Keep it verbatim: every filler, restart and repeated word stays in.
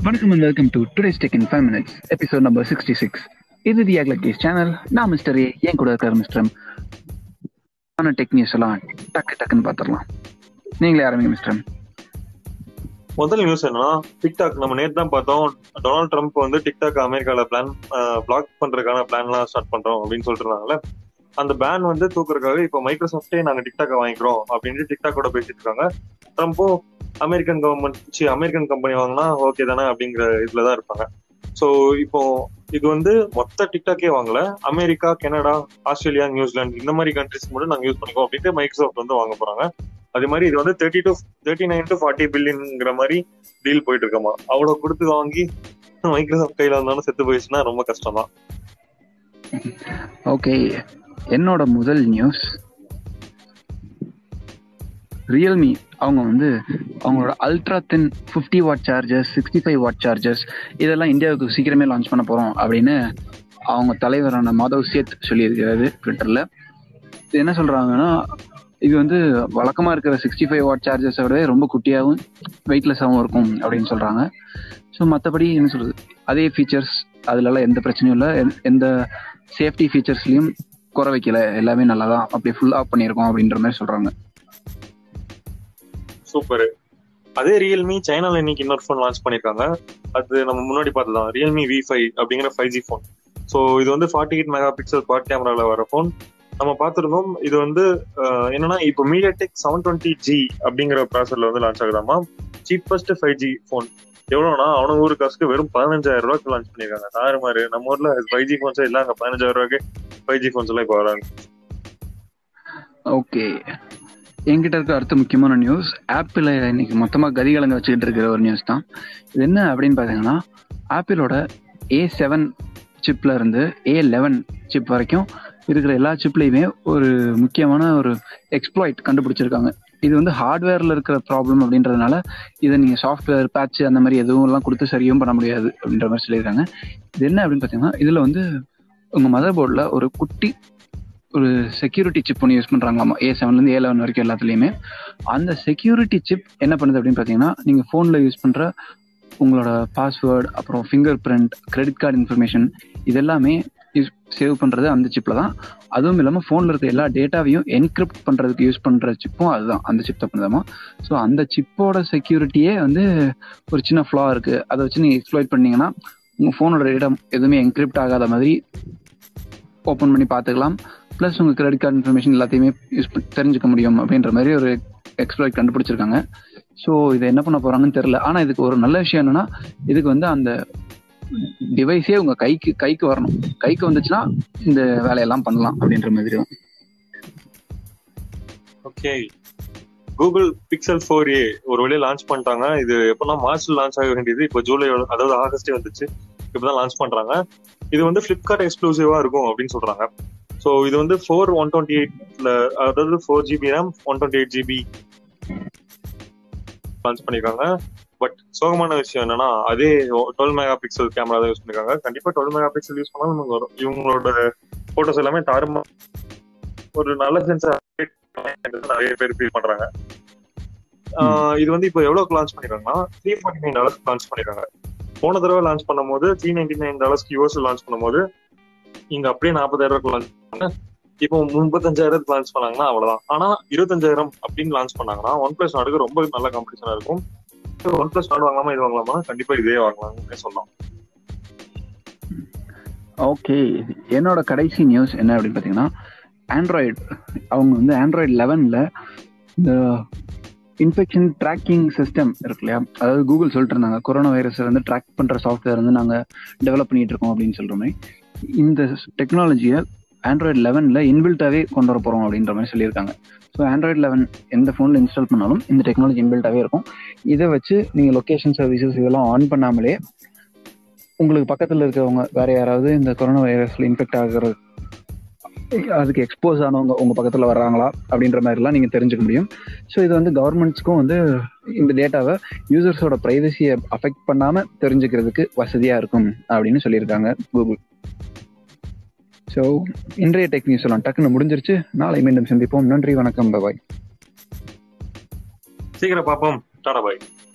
வணக்கம் and welcome to today's Tech in five minutes, episode number sixty-six. இது the Enclave channel. நான் mister A, என் கூட இருக்கிற மிஸ்டர் எம். ஆன டெக் நியூஸ் எல்லாம் டக்கு டக்குன்னு பார்த்துடலாம். நீங்களே ஆரம்பிங்க மிஸ்டர் எம். முதல் நியூஸ் என்னன்னா, டிக்டாக் நம்ம நேற்று தான் பார்த்தோம். டொனால்ட் ட்ரம்ப் வந்து டிக்டாக் அமெரிக்கால பிளான் பிளாக் பண்றதுக்கான பிளான்லாம் ஸ்டார்ட் பண்றோம் அப்படின்னு சொல்லிட்டு இருந்தாங்கல்ல. அந்த பேன் வந்து தூக்குறதுக்காக இப்போ மைக்ரோசாஃப்டே நாங்க டிக்டாக்கை வாங்கிக்கிறோம் அப்படின்ட்டு டிக்டாக்கோட பேசிட்டு இருக்காங்க. ட்ரம்ப்பும் அமெரிக்கன் கவர்மெண்ட் அமெரிக்கன் கம்பெனி வாங்கினா ஓகே தானே அப்படிங்கிற இதுலதான் இருப்பாங்க. ஸோ இப்போ இது வந்து மொத்த டிக்டாக்கே வாங்கல, அமெரிக்கா, கனடா, ஆஸ்திரேலியா, நியூசிலாந்து இந்த மாதிரி கண்ட்ரிஸ்க்கு மட்டும் நாங்க யூஸ் பண்ணிக்கோம் அப்படின்ட்டு மைக்ரோசாஃப்ட் வந்து வாங்க போறாங்க. அதே மாதிரி இது வந்து thirty to thirty nine to forty பில்லியன்ங்கிற மாதிரி டீல் போயிட்டு இருக்கமா. அவ்வளவு கொடுத்து வாங்கி மைக்ரோசாஃப்ட் கையில இருந்தாலும் செத்து போயிடுச்சுன்னா ரொம்ப கஷ்டம் தான். ஓகே, என்னோட முதல் நியூஸ், ரியல்மி அவங்க வந்து அவங்களோட ultra thin fifty watt chargers, sixty five watt chargers இதெல்லாம் இந்தியாவுக்கு சீக்கிரமே லான்ச் பண்ண போகிறோம் அப்படின்னு அவங்க தலைவரான மாதவ் சேத் சொல்லியிருக்கிறாரு ட்விட்டரில். இது என்ன சொல்கிறாங்கன்னா, இது வந்து வழக்கமாக இருக்கிற சிக்ஸ்டி ஃபைவ் வாட் சார்ஜர்ஸை விட ரொம்ப குட்டியாகவும் வெயிட்லெஸ்ஸாகவும் இருக்கும் அப்படின்னு சொல்கிறாங்க. ஸோ மற்றபடி என்ன சொல்கிறது, அதே ஃபீச்சர்ஸ் அதுலலாம் எந்த பிரச்சனையும் இல்லை, எந்த சேஃப்டி ஃபீச்சர்ஸ்லையும் குறை வைக்கல, எல்லாமே நல்லா தான் அப்படி ஃபுல் ஆஃப் பண்ணியிருக்கோம் அப்படின்ற மாதிரி சொல்கிறாங்க. சூப்பர். அதே ரியல்மி சைனால இன்னைக்கு இன்னொரு ஃபோன் லான்ச் பண்ணிருக்காங்க. அது நம்ம முன்னாடி பார்த்ததான் ரியல்மி வி ஃபைவ் அப்படிங்கிற ஃபைவ் ஜி ஃபோன். ஸோ இது வந்து forty eight megapixel quad கேமரால வர ஃபோன் நம்ம பார்த்துருந்தோம். இது வந்து என்னன்னா, இப்போ மீடியாடெக் செவன் டுவெண்ட்டி ஜி அப்படிங்கிற ப்ராசர்ல வந்து லான்ச் ஆகுதாமா. சீப்பஸ்ட் ஃபைவ் ஜி ஃபோன் எவ்வளோனா அவனுக்கு ஊரு காசுக்கு வெறும் பதினஞ்சாயிரம் ரூபாய்க்கு லான்ச் பண்ணிருக்காங்க. தாறு மாதிரி நம்ம ஊர்ல ஃபைவ் ஜி ஃபோன்ஸே இல்லை, அங்கே பதினஞ்சாயிரம் ரூபாய்க்கு ஃபைவ் ஜி ஃபோன்ஸ் எல்லாம் இப்போ வராங்க. ஓகே, என்கிட்ட இருக்க அடுத்த முக்கியமான நியூஸ், ஆப்பிள் இன்னைக்கு மொத்தமாக கதிகலங்க வச்சுக்கிட்டு இருக்கிற ஒரு நியூஸ் தான். இது என்ன அப்படின்னு பார்த்தீங்கன்னா, ஆப்பிளோட ஏ செவன் சிப்ல இருந்து ஏ லெவன் சிப் வரைக்கும் இருக்கிற எல்லா சிப்லையுமே ஒரு முக்கியமான ஒரு எக்ஸ்ப்ளாய்ட் கண்டுபிடிச்சிருக்காங்க. இது வந்து ஹார்ட்வேர்ல இருக்கிற ப்ராப்ளம் அப்படின்றதுனால இதை நீங்கள் சாஃப்ட்வேர் பேட்ச் அந்த மாதிரி எதுவும் எல்லாம் கொடுத்து சரியும் பண்ண முடியாது அப்படின்ற மாதிரி சொல்லியிருக்காங்க. இது என்ன அப்படின்னு பார்த்தீங்கன்னா, இதில் வந்து உங்கள் மதர் போர்டில் ஒரு குட்டி ஒரு செக்யூரிட்டி சிப் ஒன்று யூஸ் பண்ணுறாங்களாமா, ஏ செவன்லேருந்து ஏ லெவன் வரைக்கும் எல்லாத்துலேயுமே. அந்த செக்யூரிட்டி சிப் என்ன பண்ணுது அப்படின்னு பார்த்தீங்கன்னா, நீங்கள் ஃபோனில் யூஸ் பண்ணுற உங்களோட பாஸ்வேர்டு, அப்புறம் fingerprint, credit card information இதெல்லாமே யூஸ் சேவ் பண்ணுறது அந்த சிப்பில் தான். அதுவும் இல்லாமல் ஃபோனில் இருக்க எல்லா டேட்டாவையும் என்கிரிப்ட் பண்ணுறதுக்கு யூஸ் பண்ணுற சிப்பும் அதுதான், அந்த சிப் தான் பண்ணுதாமா. ஸோ அந்த சிப்போட செக்யூரிட்டியே வந்து ஒரு சின்ன ஃப்ளா இருக்குது. அதை வச்சு நீங்கள் எக்ஸ்ப்ளாய்ட் பண்ணிங்கன்னா உங்கள் ஃபோனோட டேட்டா எதுவுமே என்கிரிப்ட் ஆகாத மாதிரி ஓப்பன் பண்ணி பார்த்துக்கலாம். ப்ளஸ் உங்கள் கிரெடிட் கார்டு இன்ஃபர்மேஷன் எல்லாத்தையுமே யூஸ் பண்ணி தெரிஞ்சுக்க முடியும் அப்படின்ற மாதிரி ஒரு எக்ஸ்ப்ளாய்ட் கண்டுபிடிச்சிருக்காங்க. ஸோ இதை என்ன பண்ண போகிறாங்கன்னு தெரில. ஆனால் இதுக்கு ஒரு நல்ல விஷயம் என்னென்னா, இதுக்கு வந்து அந்த டிவைஸே உங்கள் கைக்கு கைக்கு வரணும். கைக்கு வந்துச்சுன்னா இந்த வேலையெல்லாம் பண்ணலாம் அப்படின்ற மாதிரி தான். Okay, Google Pixel four A ஒரு வழியாக லான்ச் பண்ணிட்டாங்க. இது எப்போனா மார்ச்ல லான்ச் ஆக வேண்டியது இப்போ ஜூலை, அதாவது ஆகஸ்டே வந்துச்சு. இப்போதான் லான்ச் பண்ணுறாங்க. இது வந்து ஃப்ளிப்கார்ட் எக்ஸ்க்ளூசிவா இருக்கும் அப்படின்னு சொல்கிறாங்க. ஸோ இது வந்து ஃபோர் ஒன் டுவெண்ட்டி எயிட்ல அதாவது four GB RAM, one twenty eight GB launch பண்ணிருக்காங்க. பட் சோகமான விஷயம் என்னன்னா, அதே டுவெல் மெகா பிக்சல் கேமரா தான் யூஸ் பண்ணிருக்காங்க. கண்டிப்பா டுவெல் மெகா பிக்சல் யூஸ் பண்ணாலும் நமக்கு வரும். இவங்களோட போட்டோஸ் எல்லாமே தாறுமா ஒரு நல்ல சென்சார் நிறைய பேர் ஃபீல் பண்றாங்க. இது வந்து இப்போ எவ்வளவுக்கு லான்ச் பண்ணிருக்காங்கன்னா, three forty nine dollars launch பண்ணிருக்காங்க. போன தடவை லான்ச் பண்ணும் போது த்ரீ நைன்டி நைன் டாலர்ஸ்க்கு யூஎஸ் லான்ச் பண்ணும் போது இங்க அப்படியே நாற்பதாயிரம் ரூபாய்க்கு லான்ச் பண்ணாங்க. இப்போ முப்பத்தஞ்சாயிரத்துக்கு லான்ச் பண்ணாங்கன்னா அவ்வளவுதான். ஆனா இருபத்தஞ்சாயிரம் அப்படின்னு லான்ச் பண்ணாங்கன்னா ஒன் பிளஸ் நாடுக்கு ரொம்ப நல்ல காம்படிஷனா இருக்கும். ஒன் பிளஸ் நாடு வாங்கலாமா இது வாங்கலாமா, கண்டிப்பா இதே வாங்கலாம்னு சொல்லலாம். ஓகே, என்னோட கடைசி நியூஸ் என்ன அப்படின்னு பார்த்தீங்கன்னா, ஆண்ட்ராய்டு அவங்க வந்து ஆண்ட்ராய்டு லெவனில் இந்த இன்ஃபெக்ஷன் ட்ராக்கிங் சிஸ்டம் இருக்கு இல்லையா, அதாவது கூகுள் சொல்லிட்டு இருந்தாங்க கொரோனா வைரஸை வந்து ட்ராக் பண்ணுற சாஃப்ட்வேர் வந்து நாங்கள் டெவலப் பண்ணிட்டு இருக்கோம் அப்படின்னு சொல்கிற மாதிரி. இந்த டெக்னாலஜியை ஆண்ட்ராய்டு லெவனில் இன்பில்ட்டாகவே கொண்டு வர போகிறோம் அப்படின்ற மாதிரி சொல்லியிருக்காங்க. ஸோ ஆண்ட்ராய்டு லெவன் எந்த ஃபோனில் இன்ஸ்டால் பண்ணாலும் இந்த டெக்னாலஜி இன்பில்ட்டாகவே இருக்கும். இதை வச்சு நீங்கள் லொக்கேஷன் சர்வீசஸ் இதெல்லாம் ஆன் பண்ணாமலே உங்களுக்கு பக்கத்தில் இருக்கிறவங்க வேறு யாராவது இந்த கொரோனா வைரஸில் இன்ஃபெக்ட் ஆகிற அதுக்கு எக்ஸ்போஸ் ஆனவங்க உங்கள் பக்கத்தில் வர்றாங்களா அப்படின்ற மாதிரிலாம் நீங்கள் தெரிஞ்சுக்க முடியும். ஸோ இது வந்து கவர்மெண்ட்ஸ்க்கும் வந்து இந்த டேட்டாவை யூசர்ஸோட ப்ரைவசியை அஃபெக்ட் பண்ணாமல் தெரிஞ்சுக்கிறதுக்கு வசதியாக இருக்கும் அப்படின்னு சொல்லியிருக்காங்க கூகுள். ஸோ இன்றைய டெக் நியூஸ் எல்லாம் டக்குன்னு முடிஞ்சிருச்சு. நாளை மீண்டும் சந்திப்போம். நன்றி, வணக்கம், பாய். சீக்கிரம் பார்ப்போம். டாடா பாய்.